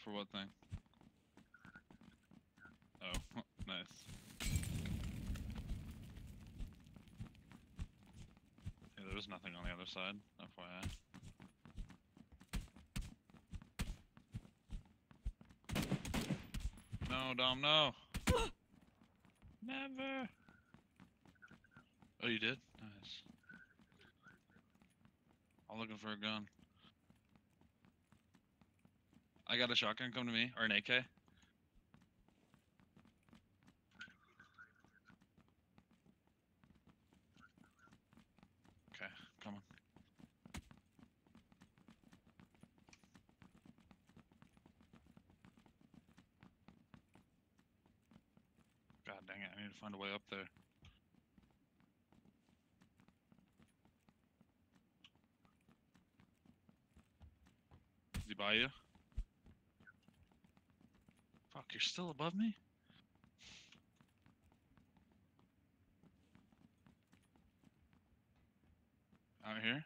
For what thing? Oh, nice. Yeah, there was nothing on the other side, FYI. No, Dom, no! Never! Oh, you did? Nice. I'm looking for a gun. I got a shotgun, come to me. Or an AK. Okay, come on. God dang it, I need to find a way up there. Is he by you? Fuck, you're still above me? Out here?